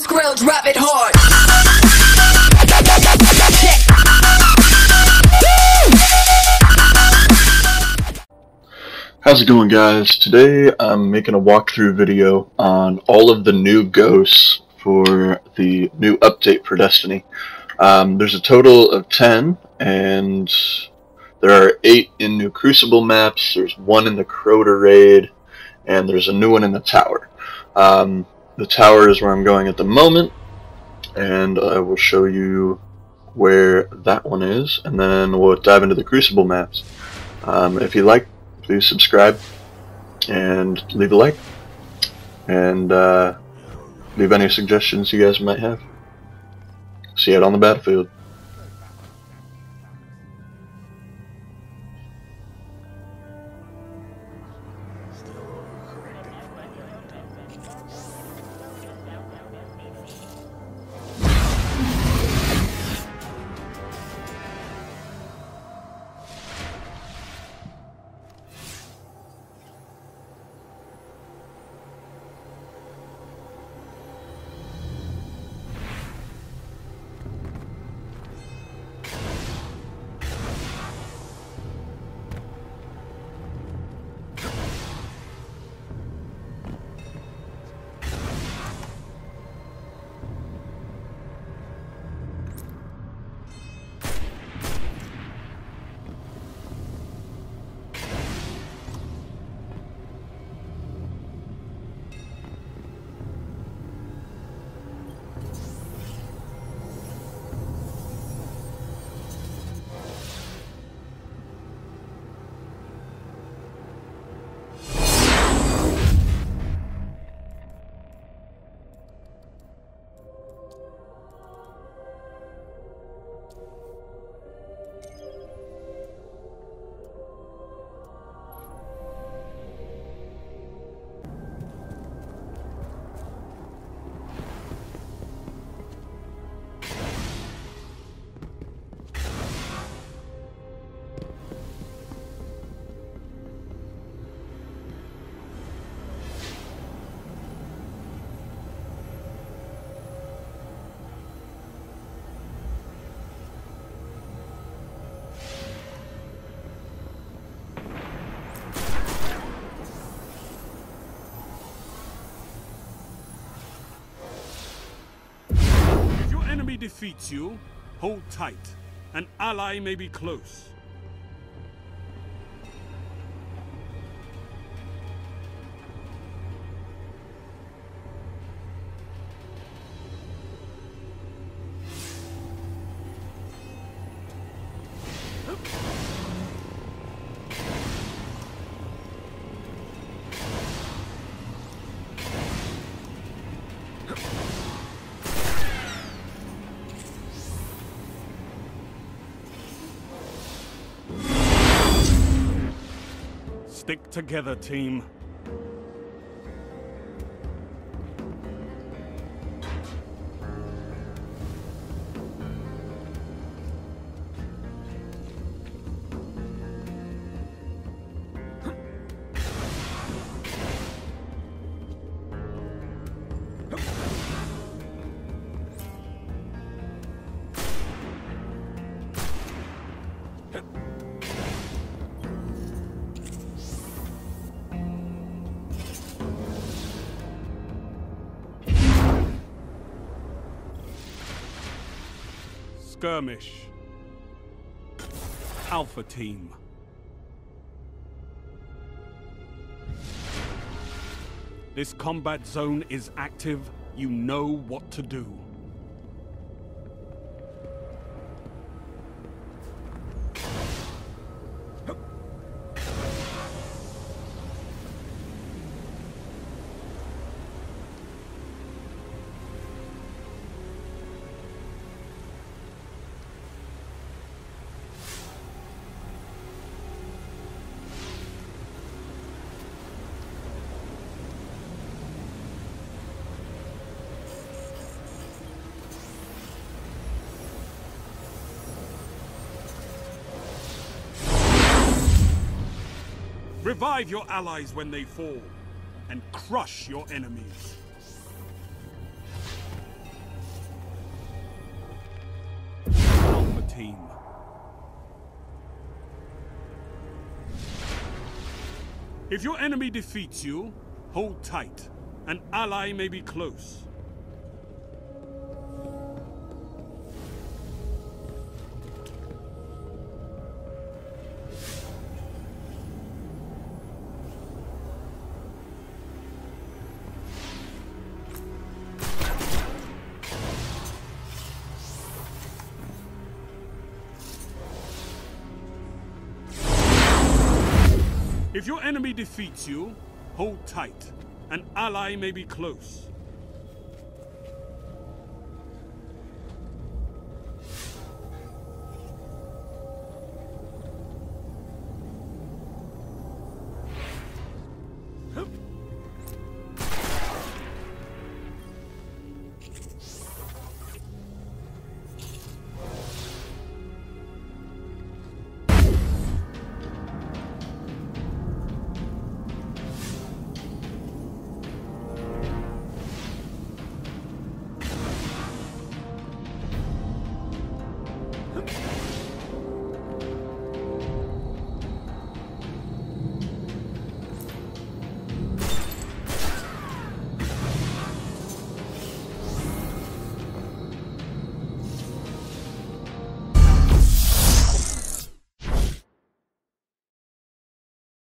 Skrill, drop it hard. How's it going, guys? Today I'm making a walkthrough video on all of the new ghosts for the new update for Destiny. There's a total of 10, and there are 8 in new Crucible maps, there's 1 in the Crota raid, and there's a new one in the Tower. The Tower is where I'm going at the moment, and I will show you where that one is, and then we'll dive into the Crucible maps. If you like, please subscribe and leave a like, and leave any suggestions you guys might have. See you out on the battlefield. Defeats you, hold tight. An ally may be close. Stick together, team. Skirmish. Alpha Team. This combat zone is active. You know what to do. Revive your allies when they fall, and crush your enemies. team. If your enemy defeats you, hold tight. An ally may be close. If your enemy defeats you, hold tight. An ally may be close.